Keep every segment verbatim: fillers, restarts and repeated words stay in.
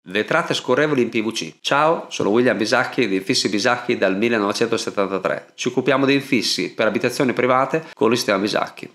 Vetrate scorrevoli in P V C. Ciao, sono William Bisacchi di Infissi Bisacchi dal millenovecentosettantatré. Ci occupiamo di infissi per abitazioni private con il sistema Bisacchi.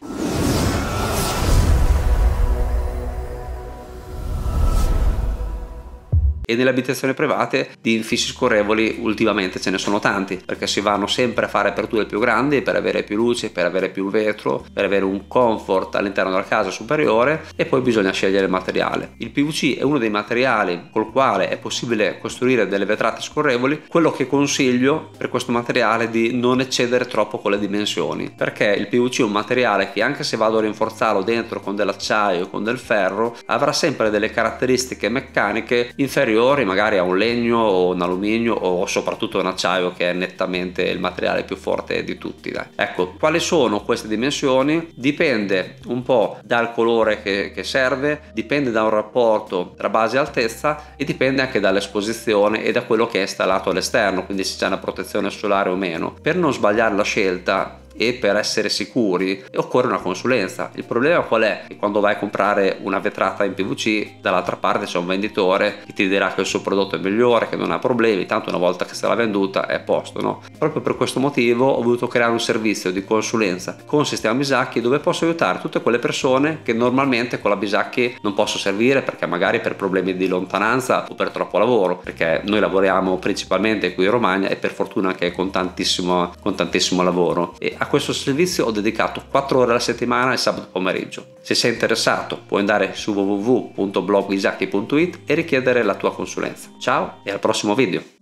E nelle abitazioni private di infissi scorrevoli ultimamente ce ne sono tanti, perché si vanno sempre a fare aperture più grandi per avere più luce, per avere più vetro, per avere un comfort all'interno della casa superiore, e poi bisogna scegliere il materiale. Il P V C è uno dei materiali col quale è possibile costruire delle vetrate scorrevoli. Quello che consiglio per questo materiale è di non eccedere troppo con le dimensioni, perché il P V C è un materiale che, anche se vado a rinforzarlo dentro con dell'acciaio o con del ferro, avrà sempre delle caratteristiche meccaniche inferiori magari a un legno o un alluminio o soprattutto un acciaio, che è nettamente il materiale più forte di tutti. Dai. Ecco, quali sono queste dimensioni? Dipende un po' dal colore che, che serve, dipende da un rapporto tra base e altezza, e dipende anche dall'esposizione e da quello che è installato all'esterno, quindi se c'è una protezione solare o meno. Per non sbagliare la scelta e per essere sicuri occorre una consulenza. Il problema qual è? Che quando vai a comprare una vetrata in P V C, dall'altra parte c'è un venditore che ti dirà che il suo prodotto è migliore, che non ha problemi, tanto una volta che se l'ha venduta è a posto, no? Proprio per questo motivo ho voluto creare un servizio di consulenza con Sistema Bisacchi, dove posso aiutare tutte quelle persone che normalmente con la Bisacchi non posso servire, perché magari per problemi di lontananza o per troppo lavoro, perché noi lavoriamo principalmente qui in Romagna e per fortuna anche con tantissimo, con tantissimo lavoro. E a questo servizio ho dedicato quattro ore alla settimana il sabato pomeriggio. Se sei interessato puoi andare su w w w punto blog bisacchi punto it e richiedere la tua consulenza. Ciao e al prossimo video!